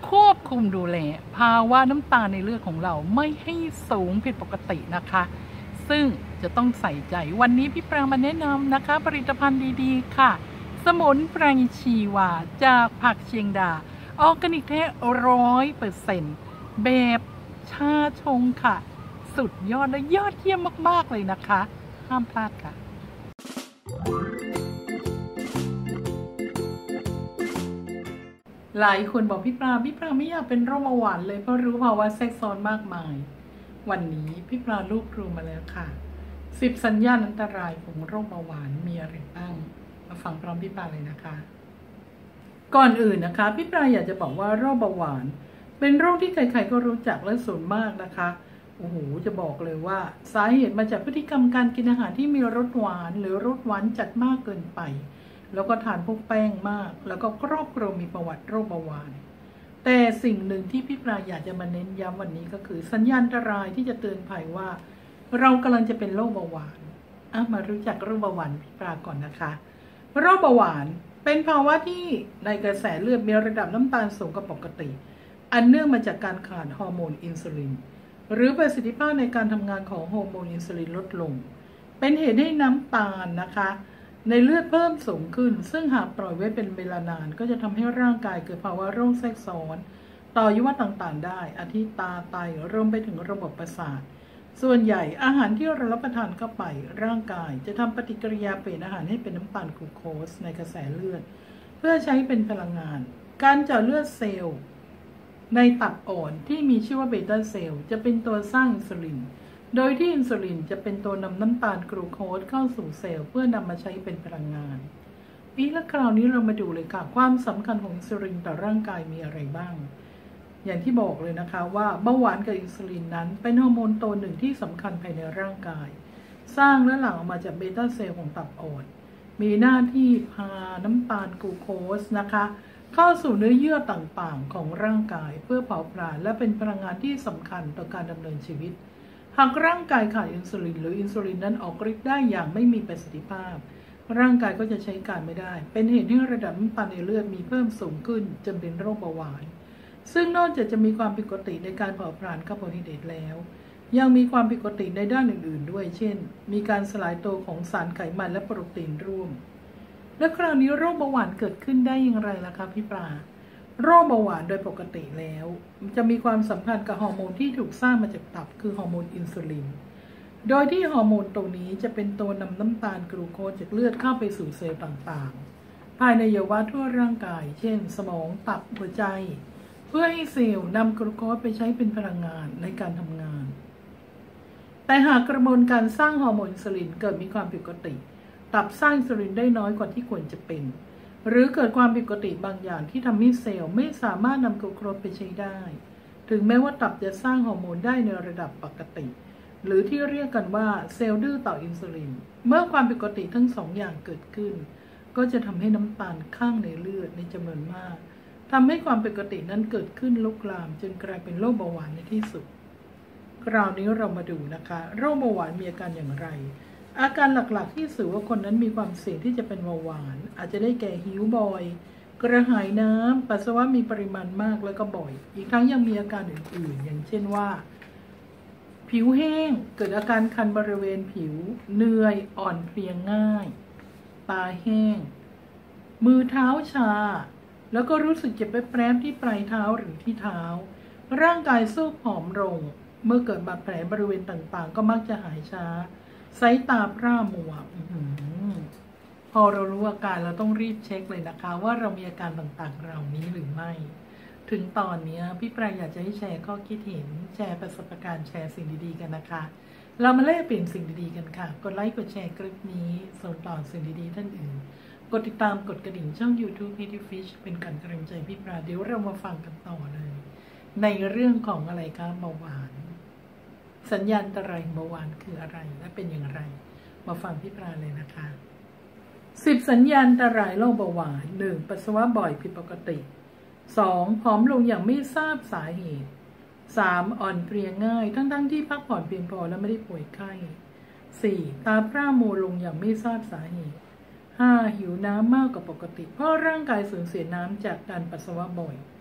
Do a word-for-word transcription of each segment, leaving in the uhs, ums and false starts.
ควบคุมดูแลภาวะน้ำตาลในเลือดของเราไม่ให้สูงผิดปกตินะคะซึ่งจะต้องใส่ใจวันนี้พี่ปรางมาแนะนำนะคะผลิตภัณฑ์ดีๆค่ะสมุนไพรชีวาจากผักเชียงดาออร์แกนิกแท้ร้อยเปอร์เซ็นต์แบบชาชงค่ะสุดยอดและยอดเยี่ยมมากๆเลยนะคะห้ามพลาดค่ะหลายคนบอกพี่ปราพี่ปราไม่อยากเป็นโรคเบาหวานเลยเพราะรู้ภาวะแทรกซ้อนมากมายวันนี้พี่ปรารวบรวมมาแล้วค่ะสิบสัญญาณอันตรายของโรคเบาหวานมีอะไรบ้างมาฟังพร้อมพี่ปราเลยนะคะก่อนอื่นนะคะพี่ปราอยากจะบอกว่าโรคเบาหวานเป็นโรคที่ใครๆก็รู้จักและส่วนมากนะคะโอ้โหจะบอกเลยว่าสาเหตุมาจากพฤติกรรมการกินอาหารที่มีรสหวานหรือรสหวานจัดมากเกินไปแล้วก็ทานพวกแป้งมากแล้วก็ครอบครัวมีประวัติโรคเบาหวานแต่สิ่งหนึ่งที่พี่ปราอยากจะมาเน้นย้ำวันนี้ก็คือสัญญาณอันตรายที่จะเตือนภัยว่าเรากำลังจะเป็นโรคเบาหวานอ่ะมารู้จักโรคเบาหวานพี่ปราก่อนนะคะโรคเบาหวานเป็นภาวะที่ในกระแสเลือดมีระดับน้ำตาลสูงกว่าปกติอันเนื่องมาจากการขาดฮอร์โมนอินซูลินหรือประสิทธิภาพในการทำงานของฮอร์โมนอินซูลินลดลงเป็นเหตุให้น้ำตาลนะคะในเลือดเพิ่มสูงขึ้นซึ่งหากปล่อยไว้เป็นเวลานานก็จะทำให้ร่างกายเกิดภาวะโรคแทรกซ้อนต่ออวัยวะต่างๆได้อาทิตาไตรวมไปถึงระบบประสาทส่วนใหญ่อาหารที่เรารับประทานเข้าไปร่างกายจะทำปฏิกิริยาเปลี่ยนอาหารให้เป็นน้ำตาลกลูโคสในกระแสเลือดเพื่อใช้เป็นพลังงานการเจาะเลือดเซลล์ในตับอ่อนที่มีชื่อว่าเบต้าเซลล์จะเป็นตัวสร้างอินซูลินโดยที่อินซูลินจะเป็นตัวนำน้ำตาลกลูโคสเข้าสู่เซลล์เพื่อนำมาใช้เป็นพลังงานอีกและคราวนี้เรามาดูเลยค่ะความสำคัญของอินซูลินต่อร่างกายมีอะไรบ้างอย่างที่บอกเลยนะคะว่าเบาหวานกับอินซูลินนั้นเป็นฮอร์โมนตัวหนึ่งที่สำคัญภายในร่างกายสร้างและหลั่งออกมาจากเบต้าเซลล์ของตับอ่อนมีหน้าที่พาน้ำตาลกลูโคสนะคะเข้าสู่เนื้อเยื่อต่างๆของร่างกายเพื่อเผาผลาญและเป็นพลังงานที่สำคัญต่อการดำเนินชีวิตหากร่างกายขาดอินซูลินหรืออินซูลินนั้นออกฤทธิ์ได้อย่างไม่มีประสิทธิภาพร่างกายก็จะใช้การไม่ได้เป็นเหตุให้ระดับน้ำตาลในเลือดมีเพิ่มสูงขึ้นจนเป็นโรคเบาหวานซึ่งนอกจากจะมีความผิดปกติในการเผาผลาญคาร์โบไฮเดรตแล้วยังมีความผิดปกติในด้านอื่นๆด้วยเช่นมีการสลายตัวของสารไขมันและโปรตีนร่วมและคราวนี้โรคเบาหวานเกิดขึ้นได้อย่างไรล่ะคะพี่ปลาโรคเบาหวานโดยปกติแล้วจะมีความสัมพันธ์กับฮอร์โมนที่ถูกสร้างมาจากตับคือฮอร์โมนอินซูลินโดยที่ฮอร์โมนตัวนี้จะเป็นตัวนำน้ำตาลกลูโคสจากเลือดเข้าไปสู่เซลล์ต่างๆภายในอวัยวะทั่วร่างกายเช่นสมองตับหัวใจเพื่อให้เซลล์นำกลูโคสไปใช้เป็นพลังงานในการทำงานแต่หากกระบวนการสร้างฮอร์โมนอินซูลินเกิดมีความผิดปกติตับสร้างอินซูลินได้น้อยกว่าที่ควรจะเป็นหรือเกิดความผิดปกติบางอย่างที่ทำให้เซลล์ไม่สามารถนำกลูโคสไปใช้ได้ถึงแม้ว่าตับจะสร้างฮอร์โมนได้ในระดับปกติหรือที่เรียกกันว่าเซลล์ดื้อต่ออินซูลินเมื่อความผิดปกติทั้งสองอย่างเกิดขึ้นก็จะทำให้น้ำตาลข้างในเลือดในจำนวนมากทำให้ความผิดปกตินั้นเกิดขึ้นลุกลามจนกลายเป็นโรคเบาหวานในที่สุดคราวนี้เรามาดูนะคะโรคเบาหวานมีอาการอย่างไรอาการหลักๆที่สื่อว่าคนนั้นมีความเสี่ยงที่จะเป็นเบาหวานอาจจะได้แก่หิวบ่อยกระหายน้ำปัสสาวะมีปริมาณมากแล้วก็บ่อยอีกทั้งยังมีอาการอื่นๆอย่างเช่นว่าผิวแห้งเกิดอาการคันบริเวณผิวเหนื่อยอ่อนเพลียง่ายตาแห้งมือเท้าชาแล้วก็รู้สึกเจ็บแปรบที่ปลายเท้าหรือที่เท้าร่างกายสู้ผอมลงเมื่อเกิดบาดแผลบริเวณต่างๆก็มักจะหายช้าสายตาพร่ามัวพอเรารู้อาการเราต้องรีบเช็คเลยนะคะว่าเรามีอาการต่างๆเหล่านี้หรือไม่ถึงตอนนี้พี่ปรายอยากจะให้แชร์ข้อคิดเห็นแชร์ประสบการณ์แชร์สิ่งดีๆกันนะคะเรามาแลกเปลี่ยนสิ่งดีๆกันค่ะกดไลค์กดแชร์คลิปนี้ส่งต่อสิ่งดีๆท่านอื่นกดติดตามกดกระดิ่งช่อง ยูทูบ Pretty Fish เป็นการกำลังใจพี่ปราเดี๋ยวเรามาฟังกันต่อเลยในเรื่องของอะไรคะเบาหวานสัญญาณอันตรายเบาหวานคืออะไรและเป็นอย่างไรมาฟังพี่ปราเลยนะคะสิบสัญญาณอันตรายโรคเบาหวานหนึ่งปัสสาวะบ่อยผิดปกติสองผอมลงอย่างไม่ทราบสาเหตุสามอ่อนเพลียง่ายทั้งๆที่พักผ่อนเพียงพอและไม่ได้ป่วยไข้สี่ตาพร่ามัวลงอย่างไม่ทราบสาเหตุห้าหิวน้ำมากกว่าปกติเพราะร่างกายสูญเสียน้ำจากการปัสสาวะบ่อย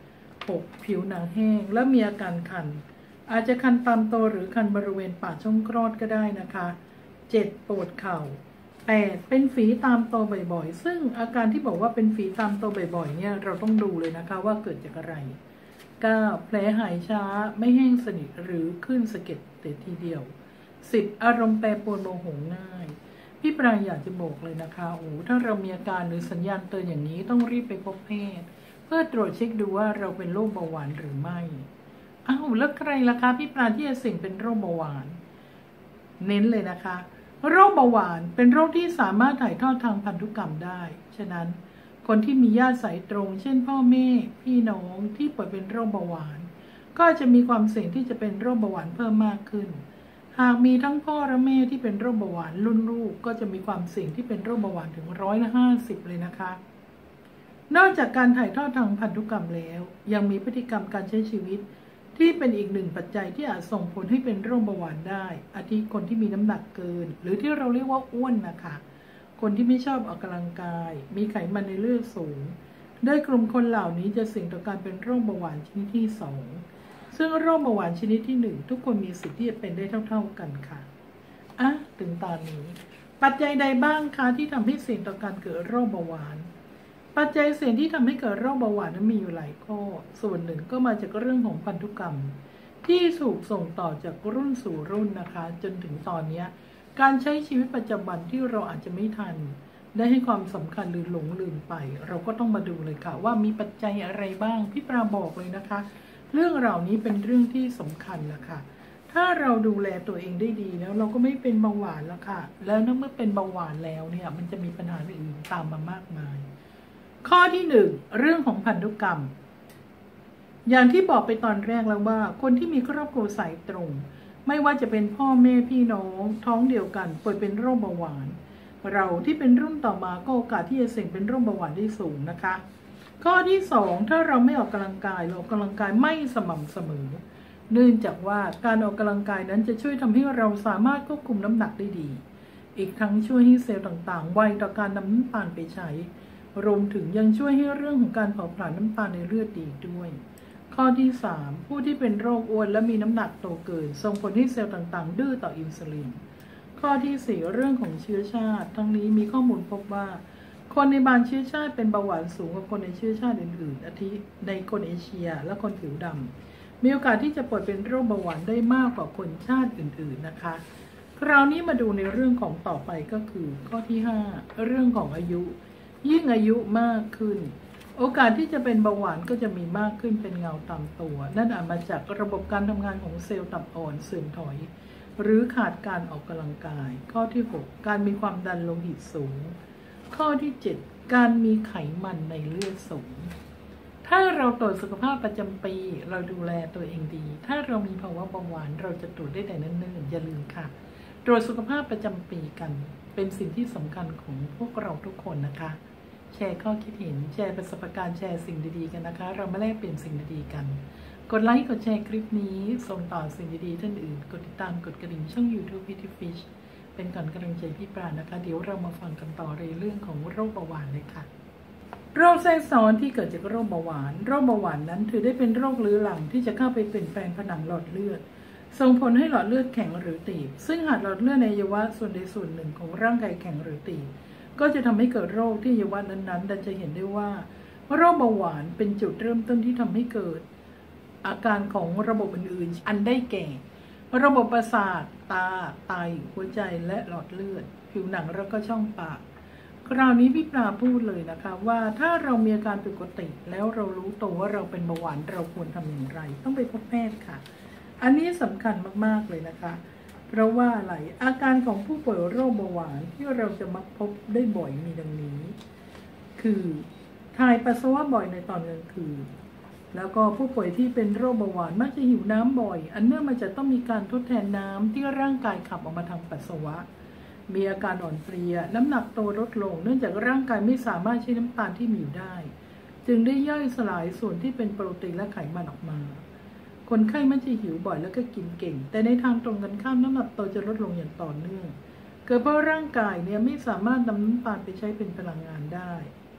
หกผิวหนังแห้งและมีอาการคันอาจจะคันตามตัวหรือคันบริเวณปากช่องคลอดก็ได้นะคะเจ็ดปวดเข่าแปดเป็นฝีตามตัวบ่อยๆซึ่งอาการที่บอกว่าเป็นฝีตามตัวบ่อยๆเนี่ยเราต้องดูเลยนะคะว่าเกิดจากอะไรเก้าแผลหายช้าไม่แห้งสนิทหรือขึ้นสะเก็ดแต่ทีเดียวสิบอารมณ์แปรปรวนโมโหง่ายพี่ปรางอยากจะบอกเลยนะคะโอ้ถ้าเรามีอาการหรือสัญญาณเตือนอย่างนี้ต้องรีบไปพบแพทย์เพื่อตรวจเช็คดูว่าเราเป็นโรคเบาหวานหรือไม่อ้าวแล้วใครล่ะคะพี่ปรางที่จะเสี่ยงเป็นโรคเบาหวานเน้นเลยนะคะโรคเบาหวานเป็นโรคที่สามารถถ่ายทอดทางพันธุกรรมได้ฉะนั้นคนที่มีญาติสายตรงเช่นพ่อแม่พี่น้องที่ป่วยเป็นโรคเบาหวานก็จะมีความเสี่ยงที่จะเป็นโรคเบาหวานเพิ่มมากขึ้นหากมีทั้งพ่อและแม่ที่เป็นโรคเบาหวานรุ่นลูกก็จะมีความเสี่ยงที่เป็นโรคเบาหวานถึงร้อยละห้าสิบเลยนะคะนอกจากการถ่ายทอดทางพันธุกรรมแล้วยังมีพฤติกรรมการใช้ชีวิตที่เป็นอีกหนึ่งปัจจัยที่อาจส่งผลให้เป็นโรคเบาหวานได้อาทิคนที่มีน้ำหนักเกินหรือที่เราเรียกว่าอ้วนนะคะคนที่ไม่ชอบออกกำลังกายมีไขมันในเลือดสูงโดยกลุ่มคนเหล่านี้จะเสี่ยงต่อการเป็นโรคเบาหวานชนิดที่สองซึ่งโรคเบาหวานชนิดที่หนึ่งทุกคนมีสิทธิ์ที่จะเป็นได้เท่าๆกันค่ะอ่ะถึงตอนนี้ปัจจัยใดบ้างคะที่ทำให้เสี่ยงต่อการเกิดโรคเบาหวานปัจจัยเสี่ยงที่ทำให้เกิดโรคเบาหวานนั้นมีอยู่หลายข้อส่วนหนึ่งก็มาจากเรื่องของพันธุกรรมที่ถูกส่งต่อจากรุ่นสู่รุ่นนะคะจนถึงตอนนี้การใช้ชีวิตประจำวันที่เราอาจจะไม่ทันได้ให้ความสำคัญหรือหลงลืมไปเราก็ต้องมาดูเลยค่ะว่ามีปัจจัยอะไรบ้างพี่ปราบอกเลยนะคะเรื่องเหล่านี้เป็นเรื่องที่สำคัญละค่ะถ้าเราดูแลตัวเองได้ดีแล้วเราก็ไม่เป็นเบาหวานแล้วค่ะแล้วเมื่อเป็นเบาหวานแล้วเนี่ยมันจะมีปัญหาอื่นตามมามากมายข้อที่หนึ่งเรื่องของพันธุกรรมอย่างที่บอกไปตอนแรกแล้วว่าคนที่มีครอบครัวสายตรงไม่ว่าจะเป็นพ่อแม่พี่น้องท้องเดียวกันป่วยเป็นโรคเบาหวานเราที่เป็นรุ่นต่อมาก็โอกาสที่จะเสี่ยงเป็นโรคเบาหวานได้สูงนะคะข้อที่สองถ้าเราไม่ออกกำลังกายเราออกกำลังกายไม่สม่ำเสมอเนื่องจากว่าการออกกำลังกายนั้นจะช่วยทำให้เราสามารถควบคุมน้ำหนักได้ดีอีกทั้งช่วยให้เซลล์ต่างๆไวต่อการนำน้ำตาลไปใช้รวมถึงยังช่วยให้เรื่องของการเผาผลาญน้ำตาลในเลือดดีด้วยข้อที่สามผู้ที่เป็นโรคอ้วนและมีน้ำหนักโตเกินส่งผลให้เซลล์ต่างๆดื้อต่ออินซูลินข้อที่สี่เรื่องของเชื้อชาติทั้งนี้มีข้อมูลพบว่าคนในบางเชื้อชาติเป็นเบาหวานสูงกว่าคนในเชื้อชาติอื่นๆอาทิในคนเอเชียและคนผิวดำมีโอกาสที่จะป่วยเป็นโรคเบาหวานได้มากกว่าคนชาติอื่นๆนะคะคราวนี้มาดูในเรื่องของต่อไปก็คือข้อที่ห้าเรื่องของอายุยิ่งอายุมากขึ้นโอกาสที่จะเป็นเบาหวานก็จะมีมากขึ้นเป็นเงาตามตัวนั่นอาจมาจากระบบการทำงานของเซลล์ตับอ่อนเสื่อมถอยหรือขาดการออกกำลังกายข้อที่หกการมีความดันโลหิตสูงข้อที่เจ็ดการมีไขมันในเลือดสูงถ้าเราตรวจสุขภาพประจำปีเราดูแลตัวเองดีถ้าเรามีภาวะเบาหวานเราจะตรวจได้แต่เนิ่นๆอย่าลืมค่ะตรวจสุขภาพประจำปีกันเป็นสิ่งที่สำคัญของพวกเราทุกคนนะคะแชร์ข้อคิดเห็นแชร์ประสบการณ์แชร์สิ่งดีๆกันนะคะเรามาแลกเปลี่ยนสิ่งดีๆกันกดไลค์กดแชร์คลิปนี้ส่งต่อสิ่งดีๆท่านอื่นกดติดตามกดกระดิ่งช่อง YouTube พิธีฟิชเป็นก่อนกำลังใจพี่ปรานะคะเดี๋ยวเรามาฟังกันต่อในเรื่องของโรคเบาหวานเลยค่ะโรคแทรกซ้อนที่เกิดจากโรคเบาหวานโรคเบาหวานนั้นถือได้เป็นโรคเรื้อรังที่จะเข้าไปเปลี่ยนแปลงผนังหลอดเลือดส่งผลให้หลอดเลือดแข็งหรือตีบซึ่งหากหลอดเลือดในอวัยวะส่วนใดส่วนหนึ่งของร่างกายแข็งหรือตีบก็จะทำให้เกิดโรคที่อวัยวะนั้นๆดันจะเห็นได้ว่าโรคเบาหวานเป็นจุดเริ่มต้นที่ทำให้เกิดอาการของระบบอื่นๆอันได้แก่ระบบประสาทตาไตหัวใจและหลอดเลือดผิวหนังแล้วก็ช่องปากคราวนี้พี่ปลาพูดเลยนะคะว่าถ้าเรามีอาการผิดปกติแล้วเรารู้ตัวว่าเราเป็นเบาหวานเราควรทำอย่างไรต้องไปพบแพทย์ค่ะอันนี้สำคัญมากๆเลยนะคะเพราะว่าอะไรอาการของผู้ป่วยโรคเบาหวานที่เราจะมักพบได้บ่อยมีดังนี้คือถ่ายปัสสาวะบ่อยในตอนกลางคืนแล้วก็ผู้ป่วยที่เป็นโรคเบาหวานมักจะหิวน้ำบ่อยอันเนื่องมาจากต้องมีการทดแทนน้ำที่ร่างกายขับออกมาทางปัสสาวะมีอาการอ่อนเพลียน้ำหนักตัวลดลงเนื่องจากร่างกายไม่สามารถใช้น้ำตาลที่มีอยู่ได้จึงได้ย่อยสลายส่วนที่เป็นโปรตีนและไขมันออกมาคนไข้มักจะหิวบ่อยแล้วก็กินเก่งแต่ในทางตรงกันข้ามน้ำหนักตัวจะลดลงอย่างต่อเนื่องเกิดเพราะร่างกายเนี่ยไม่สามารถนำน้ำตาลไปใช้เป็นพลังงานได้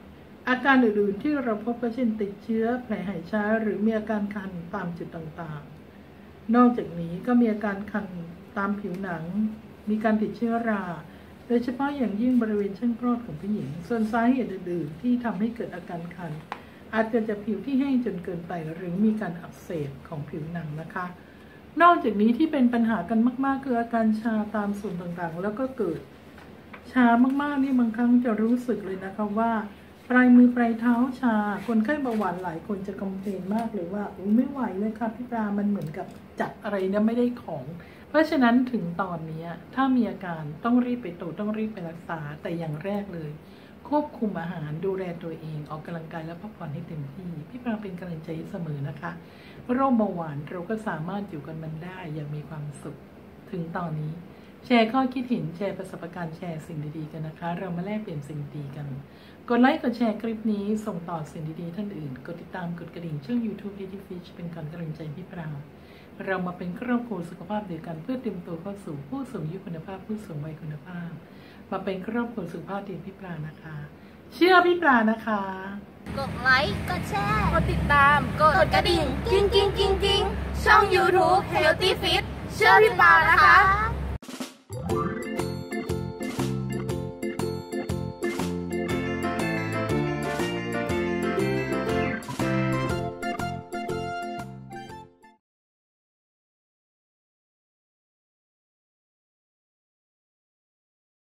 อาการอื่นๆที่เราพบก็เช่นติดเชื้อแผลหายช้าหรือมีอาการคันตามจุดต่างๆนอกจากนี้ก็มีอาการคันตามผิวหนังมีการติดเชื้อราโดยเฉพาะอย่างยิ่งบริเวณช่องคลอดของผู้หญิงส่วนสาเหตุอื่นๆที่ทำให้เกิดอาการคันอาจเกิดจากผิวที่แห้งจนเกินไปหรือมีการอักเสบของผิวหนังนะคะนอกจากนี้ที่เป็นปัญหากันมากๆคืออาการชาตามส่วนต่างๆแล้วก็เกิดชามากๆนี่บางครั้งจะรู้สึกเลยนะคะว่าปลายมือปลายเท้าชาคนไข้เบาหวานหลายคนจะคอมเพลนมากเลยว่าไม่ไหวเลยค่ะพี่ปลามันเหมือนกับจับอะไรเนี่ยไม่ได้ของเพราะฉะนั้นถึงตอนนี้ถ้ามีอาการต้องรีบไปตรวจต้องรีบไปรักษาแต่อย่างแรกเลยควบคุมอาหารดูแลตัวเองออกกำลังกายและพักผ่อนให้เต็มที่พี่ปลาเป็นกำลังใจเสมอนะคะโรคเบาหวานเราก็สามารถอยู่กันมันได้อย่างมีความสุขถึงตอนนี้แชร์ข้อคิดเห็นแชร์ประสบการณ์แชร์สิ่งดีๆกันนะคะเรามาแลกเปลี่ยนสิ่งดีกันกดไลค์กดแชร์คลิปนี้ส่งต่อสิ่งดีๆท่านอื่นกดติดตามกดกระดิ่งช่อง YouTube Daily Fish เป็นการกำลังใจพี่ปลาเรามาเป็นครอบครัวสุขภาพเดียวกันเพื่อเตรียมตัวเข้าสู่ผู้สูงอายุคุณภาพผู้สูงวัยคุณภาพมาเป็นครอบครัวสุขภาพดีพี่ปลานะคะเชื่อพี่ปลานะคะกดไลค์กดแชร์กดติดตามกดกระดิ่งกิ้งกิ้งกิ้งกิ้งช่อง YouTube Healthy Fit เชื่อพี่ปลานะคะ